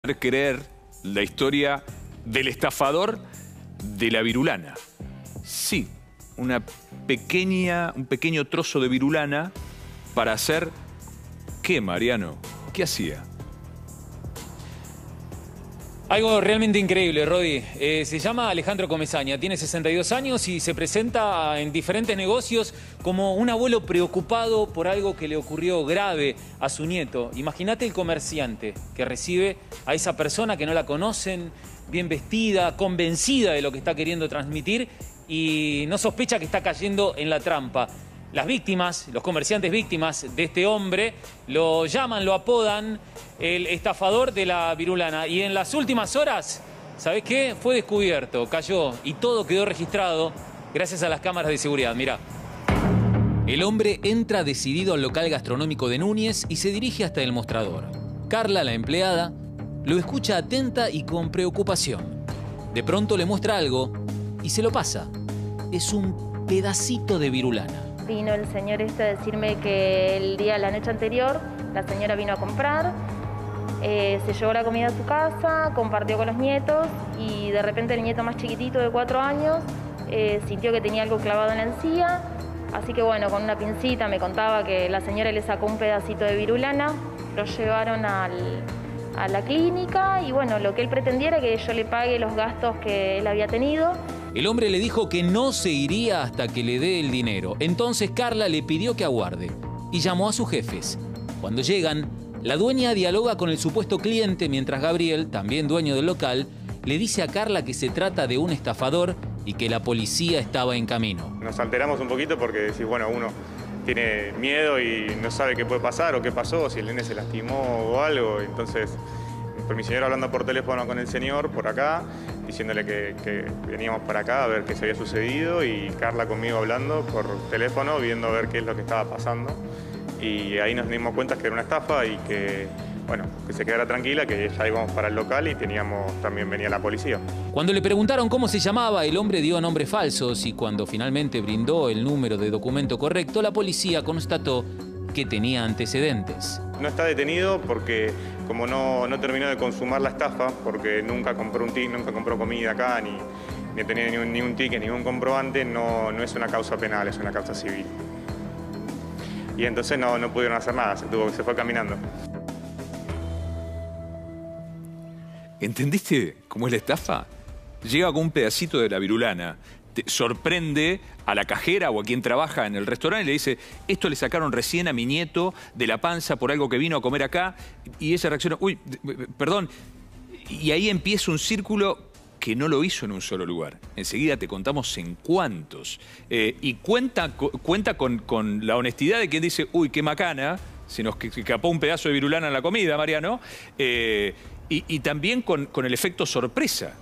Creer la historia del estafador de la virulana. Sí, un pequeño trozo de virulana para hacer... ¿Qué, Mariano? ¿Qué hacía? Algo realmente increíble, Rodi. Se llama Alejandro Comesaña, tiene 62 años y se presenta en diferentes negocios como un abuelo preocupado por algo que le ocurrió grave a su nieto. Imagínate el comerciante que recibe a esa persona que no la conocen, bien vestida, convencida de lo que está queriendo transmitir y no sospecha que está cayendo en la trampa. Las víctimas, los comerciantes víctimas de este hombre, lo llaman, lo apodan el estafador de la virulana. Y en las últimas horas, ¿sabés qué? Fue descubierto, cayó y todo quedó registrado gracias a las cámaras de seguridad. Mirá. El hombre entra decidido al local gastronómico de Núñez y se dirige hasta el mostrador. Carla, la empleada, lo escucha atenta y con preocupación. De pronto le muestra algo y se lo pasa. Es un pedacito de virulana. Vino el señor a decirme que la noche anterior, la señora vino a comprar, se llevó la comida a su casa, compartió con los nietos y de repente el nieto más chiquitito de 4 años sintió que tenía algo clavado en la encía. Así que bueno, con una pincita me contaba que la señora le sacó un pedacito de virulana, lo llevaron a la clínica y bueno, lo que él pretendía era que yo le pague los gastos que él había tenido. El hombre le dijo que no se iría hasta que le dé el dinero. Entonces Carla le pidió que aguarde y llamó a sus jefes. Cuando llegan, la dueña dialoga con el supuesto cliente mientras Gabriel, también dueño del local, le dice a Carla que se trata de un estafador y que la policía estaba en camino. Nos alteramos un poquito porque decís, bueno, uno tiene miedo y no sabe qué puede pasar o qué pasó, si el nene se lastimó o algo. Entonces, por mi señora hablando por teléfono con el señor por acá, diciéndole que veníamos para acá a ver qué se había sucedido y Carla conmigo hablando por teléfono, viendo a ver qué es lo que estaba pasando. Y ahí nos dimos cuenta que era una estafa y que, bueno, que se quedara tranquila, que ya íbamos para el local y también venía la policía. Cuando le preguntaron cómo se llamaba, el hombre dio nombres falsos y cuando finalmente brindó el número de documento correcto, la policía constató que tenía antecedentes. No está detenido porque como no terminó de consumar la estafa, porque nunca compró un ticket, nunca compró comida acá, ni tenía ni un ticket, ningún comprobante, no es una causa penal, es una causa civil. Y entonces no pudieron hacer nada, se fue caminando. ¿Entendiste cómo es la estafa? Llega con un pedacito de la virulana, te sorprende a la cajera o a quien trabaja en el restaurante y le dice, esto le sacaron recién a mi nieto de la panza por algo que vino a comer acá, y ella reacciona, uy, perdón, y ahí empieza un círculo que no lo hizo en un solo lugar. Enseguida te contamos en cuántos. Y cuenta con la honestidad de quien dice, uy, qué macana, se nos escapó un pedazo de virulana en la comida, Mariano, y también con el efecto sorpresa.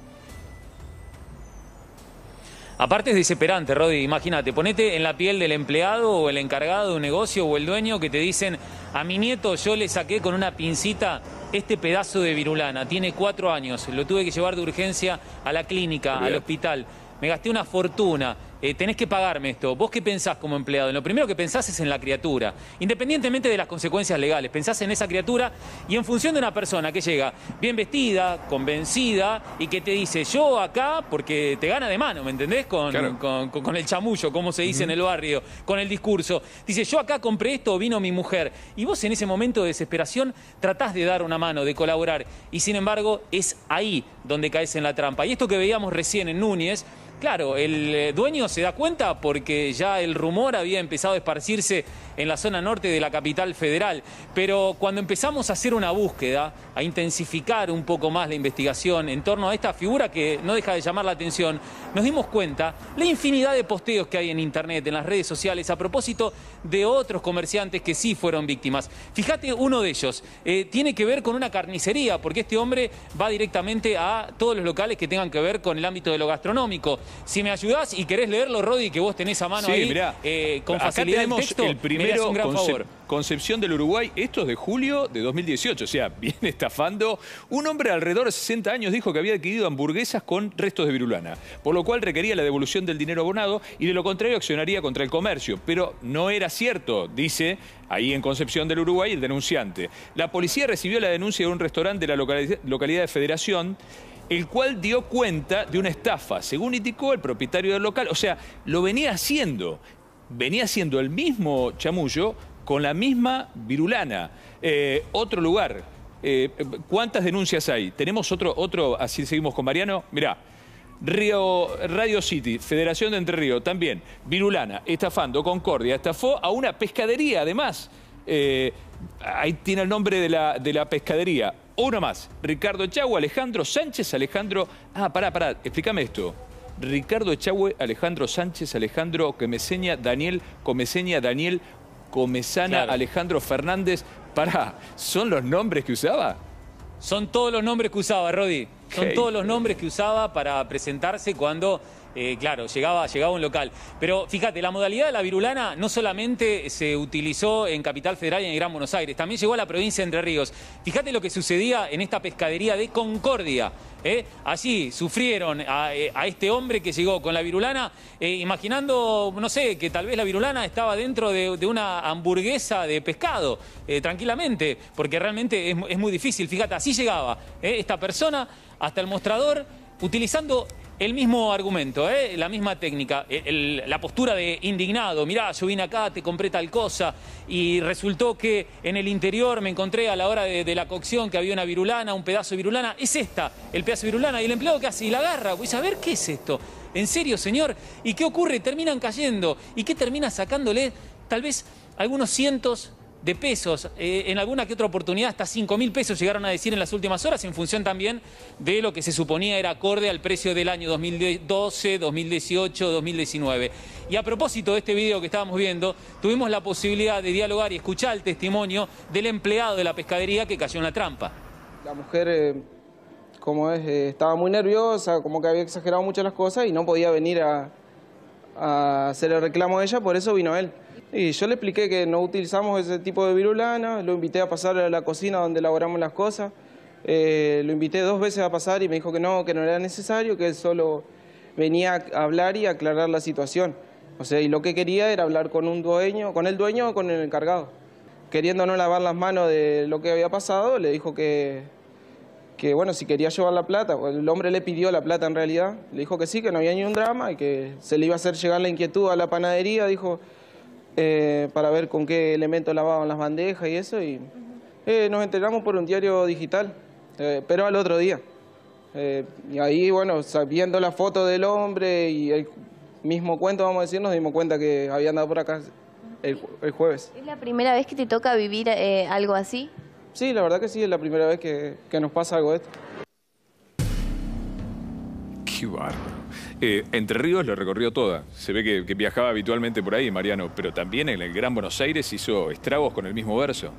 Aparte es desesperante, Rodi, imagínate, ponete en la piel del empleado o el encargado de un negocio o el dueño que te dicen, a mi nieto yo le saqué con una pincita este pedazo de virulana, tiene 4 años, lo tuve que llevar de urgencia a la clínica, al hospital, me gasté una fortuna, tenés que pagarme esto. ¿Vos qué pensás como empleado? Lo primero que pensás es en la criatura, independientemente de las consecuencias legales. Pensás en esa criatura y en función de una persona que llega bien vestida, convencida y que te dice, yo acá, porque te gana de mano, ¿me entendés? Con el chamullo, como se dice en el barrio, con el discurso. Dice, yo acá compré esto, vino mi mujer. Y vos en ese momento de desesperación tratás de dar una mano, de colaborar. Y sin embargo, es ahí donde caes en la trampa. Y esto que veíamos recién en Núñez, claro, el dueño se da cuenta porque ya el rumor había empezado a esparcirse en la zona norte de la capital federal. Pero cuando empezamos a hacer una búsqueda, a intensificar un poco más la investigación en torno a esta figura que no deja de llamar la atención, nos dimos cuenta la infinidad de posteos que hay en internet, en las redes sociales, a propósito de otros comerciantes que sí fueron víctimas. Fíjate, uno de ellos tiene que ver con una carnicería, porque este hombre va directamente a todos los locales que tengan que ver con el ámbito de lo gastronómico. Si me ayudás y querés leerlo, Rodi, que vos tenés a mano Sí, ahí, mirá, con acá facilidad tenemos el texto, el primero, un gran favor. Concepción del Uruguay, esto es de julio de 2018, o sea, viene estafando. Un hombre de alrededor de 60 años dijo que había adquirido hamburguesas con restos de virulana, por lo cual requería la devolución del dinero abonado y de lo contrario accionaría contra el comercio. Pero no era cierto, dice ahí en Concepción del Uruguay el denunciante. La policía recibió la denuncia de un restaurante de la localidad de Federación, el cual dio cuenta de una estafa, según indicó el propietario del local. O sea, lo venía haciendo el mismo chamullo con la misma virulana. Otro lugar, ¿cuántas denuncias hay? Tenemos otro, así seguimos con Mariano. Mirá, Radio City, Federación de Entre Ríos, también, virulana, estafando, Concordia, estafó a una pescadería además. Ahí tiene el nombre de la pescadería. Uno más, Ricardo Echagüe, Alejandro Sánchez, Alejandro... pará, explícame esto. Ricardo Echagüe, Alejandro Sánchez, Alejandro Comeseña, Daniel Comesana, claro. Alejandro Fernández. ¿Son los nombres que usaba? Son todos los nombres que usaba, Rodi. Son todos los nombres que usaba para presentarse cuando... claro, llegaba a un local. Pero fíjate, la modalidad de la virulana no solamente se utilizó en Capital Federal y en el Gran Buenos Aires, también llegó a la provincia de Entre Ríos. Fíjate lo que sucedía en esta pescadería de Concordia. Allí sufrieron a este hombre que llegó con la virulana, imaginando, no sé, que tal vez la virulana estaba dentro de una hamburguesa de pescado, tranquilamente, porque realmente es muy difícil. Fíjate, así llegaba esta persona hasta el mostrador, utilizando el mismo argumento, la misma técnica, la postura de indignado. Mirá, yo vine acá, te compré tal cosa y resultó que en el interior me encontré a la hora de la cocción que había una virulana, un pedazo de virulana. Es el pedazo de virulana. Y el empleado que hace y la agarra. Pues a ver, ¿qué es esto? ¿En serio, señor? ¿Y qué ocurre? Terminan cayendo. ¿Y qué termina sacándole? Tal vez algunos cientos de pesos, en alguna que otra oportunidad hasta 5.000 pesos llegaron a decir en las últimas horas, en función también de lo que se suponía era acorde al precio del año 2012, 2018, 2019. Y a propósito de este video que estábamos viendo, tuvimos la posibilidad de dialogar y escuchar el testimonio del empleado de la pescadería que cayó en la trampa. La mujer, estaba muy nerviosa, como que había exagerado mucho las cosas y no podía venir a hacer el reclamo de ella, por eso vino él. Y yo le expliqué que no utilizamos ese tipo de virulana, lo invité a pasar a la cocina donde elaboramos las cosas, lo invité 2 veces a pasar y me dijo que no era necesario, que él solo venía a hablar y a aclarar la situación. O sea, y lo que quería era hablar con el dueño o con el encargado. Queriendo no lavar las manos de lo que había pasado, le dijo que bueno, si quería llevar la plata, el hombre le pidió la plata en realidad, le dijo que sí, que no había ni un drama y que se le iba a hacer llegar la inquietud a la panadería, dijo... para ver con qué elementos lavaban las bandejas y eso, y nos enteramos por un diario digital, pero al otro día. Y ahí, bueno, viendo la foto del hombre y el mismo cuento, vamos a decir, nos dimos cuenta que había andado por acá el jueves. ¿Es la primera vez que te toca vivir algo así? Sí, la verdad que sí, es la primera vez que nos pasa algo de esto. Qué bárbaro. Entre Ríos lo recorrió toda. Se ve que viajaba habitualmente por ahí, Mariano, pero también en el Gran Buenos Aires hizo estragos con el mismo verso.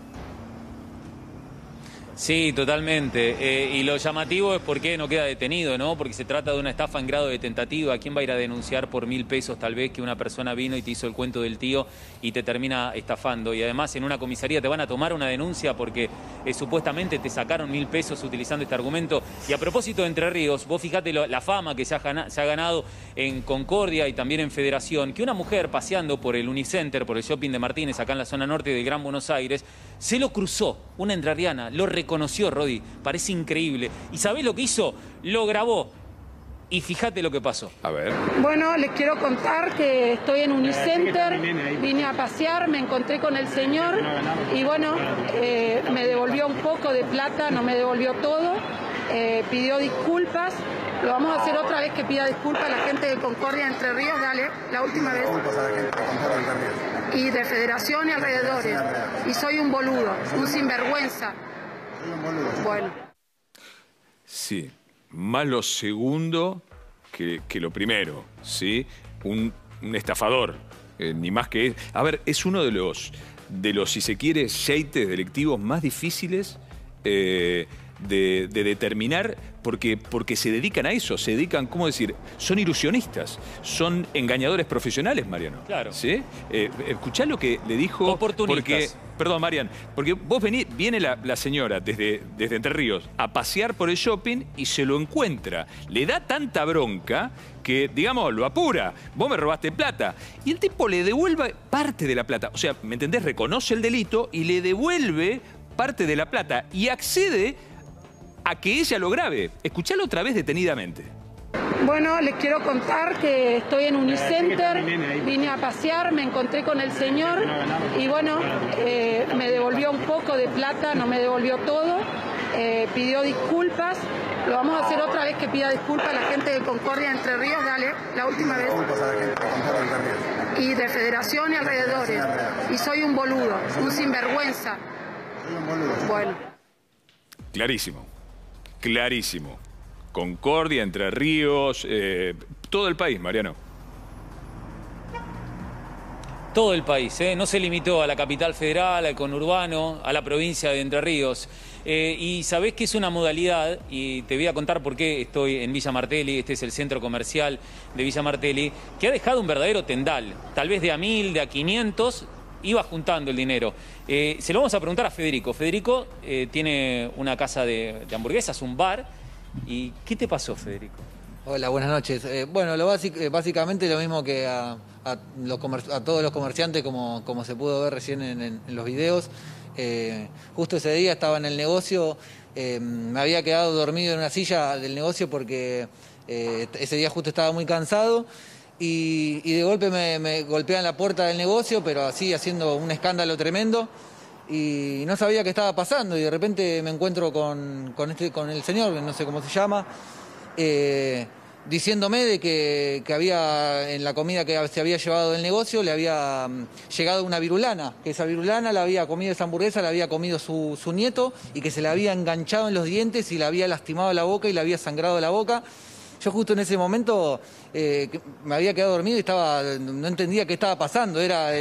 Sí, totalmente. Y lo llamativo es por qué no queda detenido, ¿no? Porque se trata de una estafa en grado de tentativa. ¿Quién va a ir a denunciar por 1.000 pesos tal vez que una persona vino y te hizo el cuento del tío y te termina estafando? Y además en una comisaría te van a tomar una denuncia porque supuestamente te sacaron 1.000 pesos utilizando este argumento. Y a propósito de Entre Ríos, vos fijate la fama que se ha ganado en Concordia y también en Federación, que una mujer paseando por el Unicenter, por el shopping de Martínez, acá en la zona norte del Gran Buenos Aires, se lo cruzó, una entrerriana, lo reconoció, Rodi, parece increíble. ¿Y sabés lo que hizo? Lo grabó. Y fíjate lo que pasó. A ver. Bueno, les quiero contar que estoy en Unicenter, vine a pasear, me encontré con el señor y bueno, me devolvió un poco de plata, no me devolvió todo, pidió disculpas. Lo vamos a hacer otra vez que pida disculpas a la gente de Concordia Entre Ríos, dale, la última vez. Y de Federación y alrededores. Y soy un boludo, un sinvergüenza. Bueno. Sí, más lo segundo que lo primero, ¿sí? Un estafador, ni más que... A ver, es uno de los, si se quiere, yeites delictivos más difíciles de de determinar, porque se dedican a eso, se dedican, ¿cómo decir? Son ilusionistas, son engañadores profesionales, Mariano. Claro. ¿Sí? Escuchá lo que le dijo... Oportunistas. Perdón, Marian, porque vos viene la señora desde Entre Ríos a pasear por el shopping y se lo encuentra. Le da tanta bronca que, digamos, lo apura. Vos me robaste plata. Y el tipo le devuelve parte de la plata. O sea, ¿me entendés? Reconoce el delito y le devuelve parte de la plata y accede a que ella lo grabe. Escuchalo otra vez detenidamente. Bueno, les quiero contar que estoy en Unicenter, vine a pasear, me encontré con el señor y bueno, me devolvió un poco de plata, no me devolvió todo, pidió disculpas, lo vamos a hacer otra vez que pida disculpas a la gente de Concordia Entre Ríos, dale, la última vez. Y de Federación y alrededores, y soy un boludo, un sinvergüenza. Bueno. Clarísimo, clarísimo. Concordia, Entre Ríos, todo el país, Mariano. Todo el país, no se limitó a la capital federal, al conurbano, a la provincia de Entre Ríos. Y sabés que es una modalidad, y te voy a contar por qué estoy en Villa Martelli, este es el centro comercial de Villa Martelli, que ha dejado un verdadero tendal, tal vez de a 1000, de a 500, iba juntando el dinero. Se lo vamos a preguntar a Federico. Federico tiene una casa de hamburguesas, un bar. ¿Y qué te pasó, Federico? Hola, buenas noches. Bueno, básicamente lo mismo que a todos los comerciantes, como se pudo ver recién en los videos. Justo ese día estaba en el negocio, me había quedado dormido en una silla del negocio porque ese día justo estaba muy cansado y de golpe me golpean la puerta del negocio, pero así haciendo un escándalo tremendo. Y no sabía qué estaba pasando y de repente me encuentro con el señor, que no sé cómo se llama, diciéndome de que había en la comida que se había llevado del negocio le había llegado una virulana, que esa virulana la había comido, esa hamburguesa la había comido su nieto y que se le había enganchado en los dientes y le había lastimado la boca y le había sangrado la boca. Yo justo en ese momento me había quedado dormido y no entendía qué estaba pasando,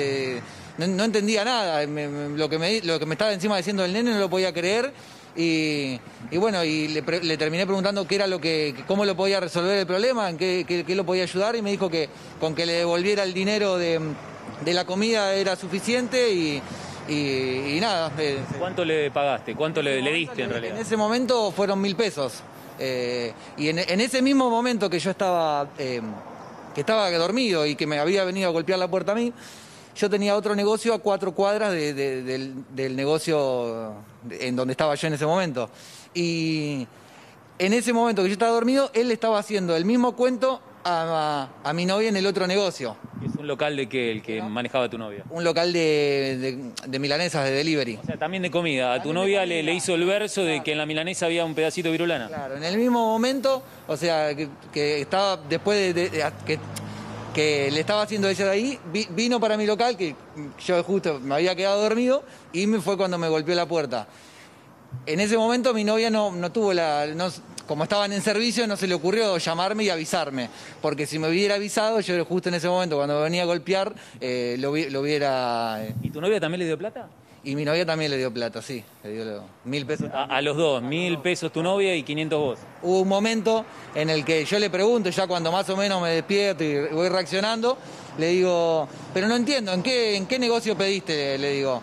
no entendía nada, lo que me estaba encima diciendo el nene no lo podía creer y bueno, y le terminé preguntando qué era cómo lo podía resolver el problema, en qué lo podía ayudar y me dijo que con que le devolviera el dinero de la comida era suficiente y nada. ¿Cuánto le pagaste? ¿Cuánto le diste en realidad? En ese momento fueron 1000 pesos. Y en ese mismo momento que yo estaba dormido y que me había venido a golpear la puerta a mí, yo tenía otro negocio a 4 cuadras del negocio en donde estaba yo en ese momento. Y en ese momento que yo estaba dormido, él estaba haciendo el mismo cuento a mi novia en el otro negocio. ¿Es un local de qué, el que manejaba tu novia? Un local de milanesas, de delivery. O sea, también de comida. A tu novia le hizo el verso de que en la milanesa había un pedacito de virulana. Claro, en el mismo momento, o sea, que estaba después que le estaba haciendo ella de ahí, vino para mi local, que yo justo me había quedado dormido, y fue cuando me golpeó la puerta. En ese momento mi novia no tuvo como estaban en servicio, no se le ocurrió llamarme y avisarme, porque si me hubiera avisado, yo justo en ese momento, cuando me venía a golpear, lo hubiera... ¿Y tu novia también le dio plata? Y mi novia también le dio plata, sí, le dio 1000 pesos. A los dos, 1000 pesos tu novia y 500 vos. Hubo un momento en el que yo le pregunto, ya cuando más o menos me despierto y voy reaccionando, le digo, pero no entiendo, ¿en qué negocio pediste? Le digo.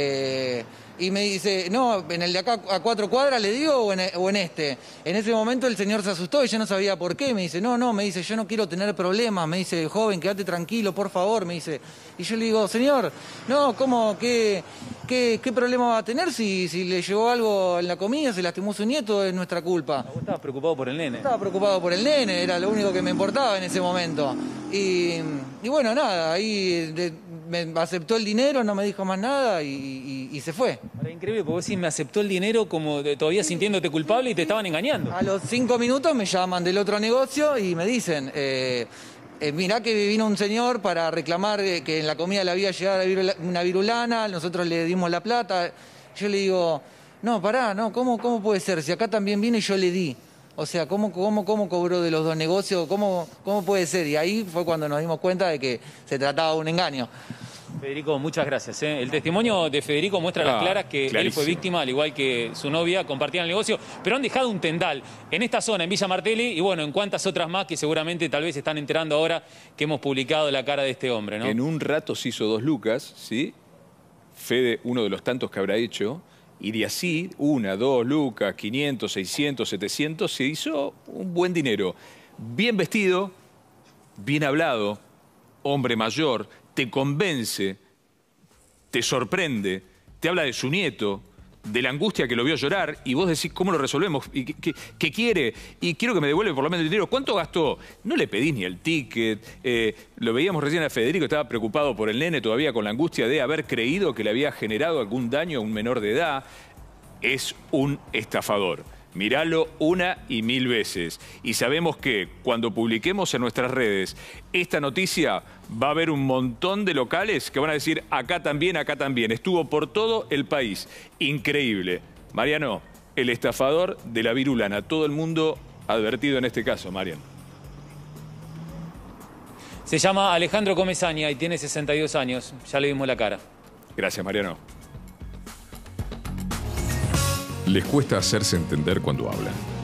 Y me dice, no, en el de acá a 4 cuadras, le digo, o en este. En ese momento el señor se asustó y yo no sabía por qué. Me dice, no, me dice, yo no quiero tener problemas. Me dice, joven, quédate tranquilo, por favor, me dice. Y yo le digo, señor, no, ¿cómo? ¿Qué problema va a tener si le llevó algo en la comida, se lastimó su nieto? Es nuestra culpa. ¿Vos estabas preocupado por el nene? Estaba preocupado por el nene, era lo único que me importaba en ese momento. Y bueno, nada, ahí me aceptó el dinero, no me dijo más nada y se fue. Ahora, increíble, porque vos sí me aceptó el dinero como todavía sintiéndote culpable y te estaban engañando. A los 5 minutos me llaman del otro negocio y me dicen, mirá que vino un señor para reclamar que en la comida le había llegado una virulana, nosotros le dimos la plata. Yo le digo, no, pará, no, ¿cómo puede ser? Si acá también vine y yo le di. O sea, ¿cómo cobró de los dos negocios? ¿Cómo puede ser? Y ahí fue cuando nos dimos cuenta de que se trataba de un engaño. Federico, muchas gracias. El testimonio de Federico muestra a las claras que él fue víctima, al igual que su novia, compartían el negocio, pero han dejado un tendal en esta zona, en Villa Martelli, y bueno, en cuantas otras más que seguramente tal vez están enterando ahora que hemos publicado la cara de este hombre, ¿no? En un rato se hizo 2 lucas, ¿sí? Fede, uno de los tantos que habrá hecho, y de así, 1, 2 lucas, 500, 600, 700, se hizo un buen dinero. Bien vestido, bien hablado, hombre mayor, te convence, te sorprende, te habla de su nieto, de la angustia que lo vio llorar, y vos decís, ¿cómo lo resolvemos? ¿Y qué quiere? Y quiero que me devuelva por lo menos el dinero. ¿Cuánto gastó? No le pedís ni el ticket. Lo veíamos recién a Federico, estaba preocupado por el nene todavía con la angustia de haber creído que le había generado algún daño a un menor de edad. Es un estafador. Miralo 1 y 1000 veces. Y sabemos que cuando publiquemos en nuestras redes esta noticia, va a haber un montón de locales que van a decir acá también, acá también. Estuvo por todo el país. Increíble. Mariano, el estafador de la virulana. Todo el mundo advertido en este caso, Mariano. Se llama Alejandro Comesaña y tiene 62 años. Ya le vimos la cara. Gracias, Mariano. Les cuesta hacerse entender cuando hablan.